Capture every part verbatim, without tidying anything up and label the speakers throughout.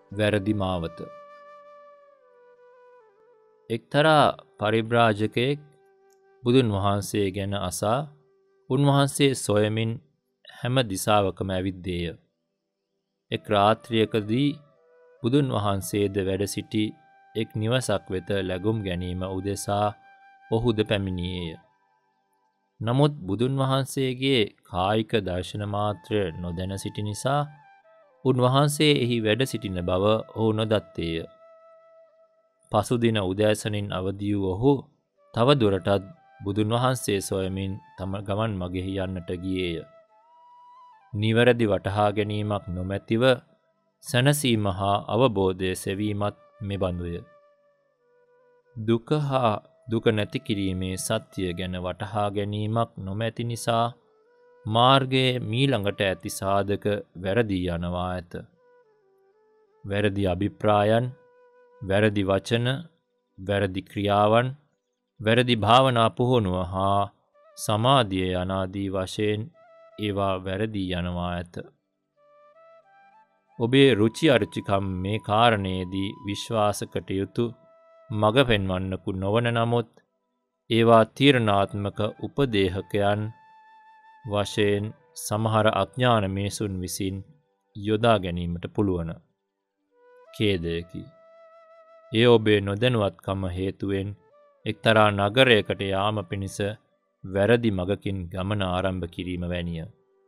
Speaker 1: වැරදි මාවත. එක්තරා පරිබ්‍රාජකයෙක් බුදුන් වහන්සේ ගැන අසා උන්වහන්සේ සොයමින් හැම දිසාවකම ඇවිද්දේය. එක් රාත්‍රියකදී බුදුන් වහන්සේද වැඩ සිටි එක් නිවසක් වෙත ලැබුම් ගැනීම උදෙසා ඔහුද පැමිණියේය. නමුත් බුදුන් වහන්සේගේ කායික දර්ශන මාත්‍රය නොදැන සිටි නිසා උන්වහන්සේ එහි වැඩ සිටින බව ඔහු නොදත්තේය. පසුදින උදෑසනින් අවදි වූ ඔහු තව දුරටත් බුදුන් වහන්සේ සොයමින් තම ගමන් මගෙහි යන්නට ගියේය. නිවැරදි වටහා ගැනීමක් නොමැතිව සැනසීම හා අවබෝධය සෙවීමත් මෙබඳුය. දුක හා දුක නැති කිරීමේ සත්‍ය ගැන වටහා ගැනීමක් නොමැති නිසා මාර්ගයේ මීළඟට ඇති සාධක වැරදි යනවා ඇත. වැරදි අභිප්‍රායන්, වැරදි වචන, වැරදි ක්‍රියාවන්, වැරදි භාවනා පුහුණුව හා සමාධිය යනාදී වශයෙන් ඒවා වැරදි යනවා ඇත. ඔබේ රුචි අරුචිකම් මේ කාරණයේදී විශ්වාස කළ යුතු මඟ පෙන්වන්නකු නොවන නමුත් ඒවා තීරණාත්මක උපදේහකයන් වශයෙන් සමහර අඥාන මිනිසුන් විසින් යොදා ගැනීමට පුළුවන්. ඛේදයකි. ඒ ඔබේ නොදැනුවත්කම හේතුවෙන් එක්තරා නගරයකට යාම පිණිස වැරදි මගකින් ගමන ආරම්භ කිරීම වැනිය.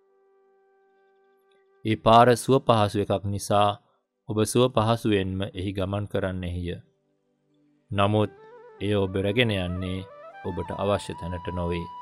Speaker 1: ඒ පාර සුව පහසු එකක් නිසා ඔබ සුව පහසුවෙන්ම එහි ගමන් කරන්නෙහිය. නමුත් එය ඔබ රැගෙන යන්නේ ඔබට අවශ්‍ය තැනට නොවේ.